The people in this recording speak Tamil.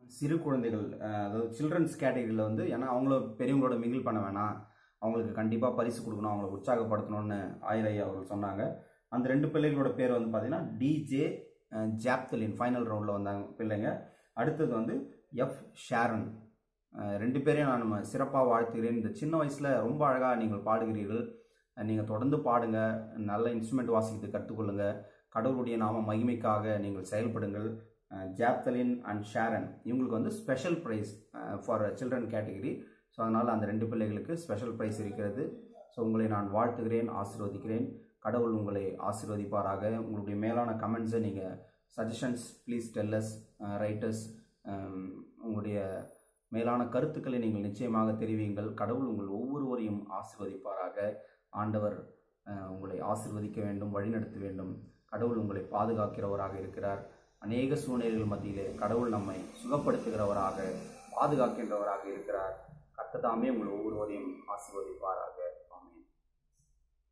சிறு குழந்தைகள் அதாவது சில்ட்ரன்ஸ் கேட்டகரியில் வந்து ஏன்னா அவங்கள பெரியவங்களோட மிங்கிள் பண்ண வேணாம், அவங்களுக்கு கண்டிப்பாக பரிசு கொடுக்கணும், அவங்கள உற்சாகப்படுத்தணும்னு ஆயிரம் ஐயா அவர்கள் சொன்னாங்க. அந்த 2 பிள்ளைகளோட பேர் வந்து பார்த்தீங்கன்னா டிஜே ஜாப்தலின் ஃபைனல் ரவுண்டில் வந்தாங்க பிள்ளைங்க. அடுத்தது வந்து எஃப் ஷாரன். 2 பேரையும் நான் சிறப்பாக வாழ்த்துகிறேன். இந்த சின்ன வயசில் ரொம்ப அழகாக நீங்கள் பாடுகிறீர்கள். நீங்கள் தொடர்ந்து பாடுங்க, நல்ல இன்ஸ்ட்ருமெண்ட் வாசிக்கிறது கற்றுக்கொள்ளுங்க, கடவுளுடைய நாம மகிமைக்காக நீங்கள் செயல்படுங்கள். ஜாப்தலின் அண்ட் ஷாரன் இவங்களுக்கு வந்து special prize for children category. So அதனால் அந்த 2 பிள்ளைகளுக்கு ஸ்பெஷல் ப்ரைஸ் இருக்கிறது. ஸோ உங்களை நான் வாழ்த்துகிறேன், ஆசீர்வதிக்கிறேன். கடவுள் உங்களை ஆசீர்வதிப்பாராக. உங்களுடைய மேலான கமெண்ட்ஸை நீங்கள் சஜஷன்ஸ் ப்ளீஸ் டெல்லஸ் ரைட்டர்ஸ். உங்களுடைய மேலான கருத்துக்களை நீங்கள் நிச்சயமாக தெரிவியுங்கள். கடவுள் உங்கள் ஒவ்வொருவரையும் ஆசீர்வதிப்பாராக. ஆண்டவர் உங்களை ஆசீர்வதிக்க வேண்டும், வழிநடத்த வேண்டும். கடவுள் உங்களை பாதுகாக்கிறவராக இருக்கிறார். அநேக சூழ்நிலைகள் மத்தியிலே கடவுள் நம்மை சுகப்படுத்துகிறவராக, பாதுகாக்கின்றவராக இருக்கிறார். கர்த்தர் தாமே உங்கள் ஒவ்வொருவரையும் ஆசீர்வதிப்பாராக.